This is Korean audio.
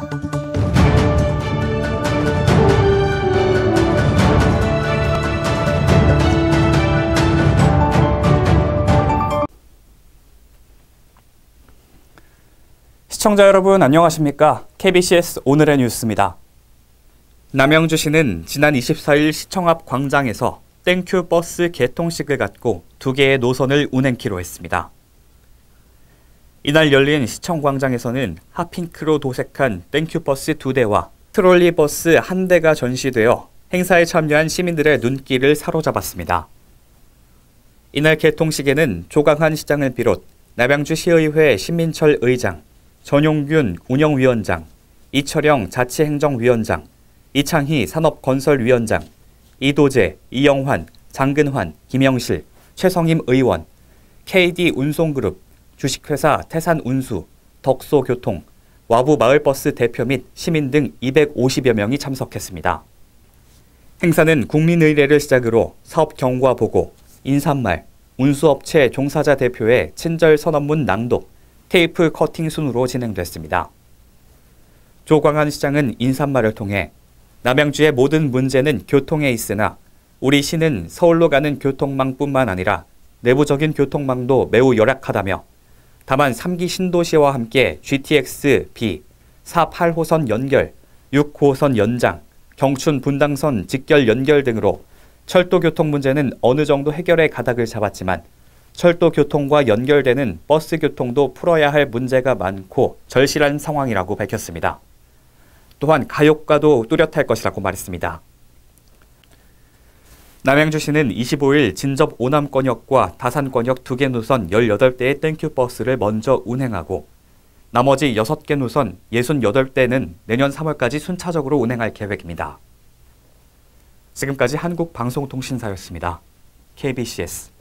시청자 여러분 안녕하십니까? KBCS 오늘의 뉴스입니다. 남양주시는 지난 24일 시청 앞 광장에서 땡큐 버스 개통식을 갖고 2개의 노선을 운행키로 했습니다. 이날 열린 시청 광장에서는 핫핑크로 도색한 땡큐 버스 2대와 트롤리 버스 1대가 전시되어 행사에 참여한 시민들의 눈길을 사로잡았습니다. 이날 개통식에는 조강한 시장을 비롯 남양주시의회 신민철 의장, 전용균 운영위원장, 이철영 자치행정위원장, 이창희 산업건설위원장, 이도재, 이영환, 장근환, 김영실, 최성임 의원, KD운송그룹, 주식회사 태산운수, 덕소교통, 와부마을버스 대표 및 시민 등 250여 명이 참석했습니다. 행사는 국민의례를 시작으로 사업 경과 보고, 인사말, 운수업체 종사자 대표의 친절 선언문 낭독, 테이프 커팅 순으로 진행됐습니다. 조광한 시장은 인사말을 통해 남양주의 모든 문제는 교통에 있으나 우리 시는 서울로 가는 교통망뿐만 아니라 내부적인 교통망도 매우 열악하다며 다만 3기 신도시와 함께 GTX-B, 4, 8호선 연결, 6호선 연장, 경춘 분당선 직결 연결 등으로 철도 교통 문제는 어느 정도 해결의 가닥을 잡았지만 철도 교통과 연결되는 버스 교통도 풀어야 할 문제가 많고 절실한 상황이라고 밝혔습니다. 또한 가요과도 뚜렷할 것이라고 말했습니다. 남양주시는 25일 진접 오남권역과 다산권역 2개 노선 18대의 땡큐 버스를 먼저 운행하고 나머지 6개 노선 68대는 내년 3월까지 순차적으로 운행할 계획입니다. 지금까지 한국방송통신사였습니다. KBCS